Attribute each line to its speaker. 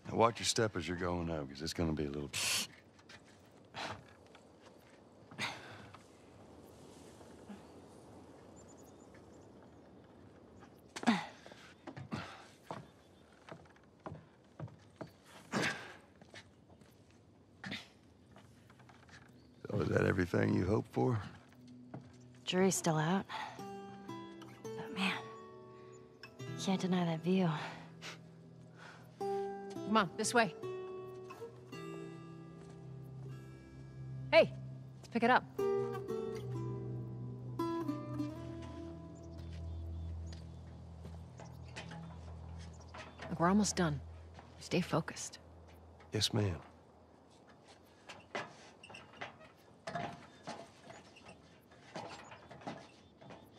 Speaker 1: Now watch your step as you're going out, because it's gonna be a little... So is that everything you hoped for?
Speaker 2: Jury's still out. But man, can't deny that view.
Speaker 3: Come on, this way. Hey, let's pick it up. Look, we're almost done. Stay focused.
Speaker 1: Yes, ma'am.